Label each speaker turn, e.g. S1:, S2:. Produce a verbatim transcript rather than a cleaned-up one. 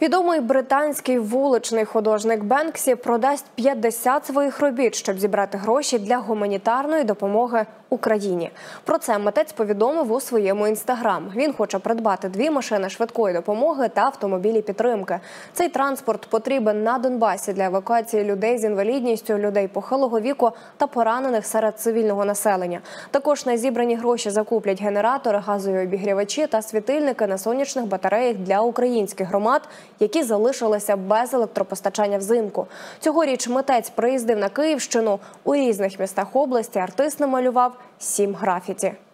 S1: Відомий британський вуличний художник Бенксі продасть п'ятдесят своїх робіт, щоб зібрати гроші для гуманітарної допомоги Україні. Про це митець повідомив у своєму інстаграм. Він хоче придбати дві машини швидкої допомоги та автомобілі підтримки. Цей транспорт потрібен на Донбасі для евакуації людей з інвалідністю, людей похилого віку та поранених серед цивільного населення. Також на зібрані гроші закуплять генератори, газові обігрівачі та світильники на сонячних батареях для українських громад, які залишилися без електропостачання взимку. Цьогоріч митець приїздив на Київщину. У різних містах області артист намалював сім графіті.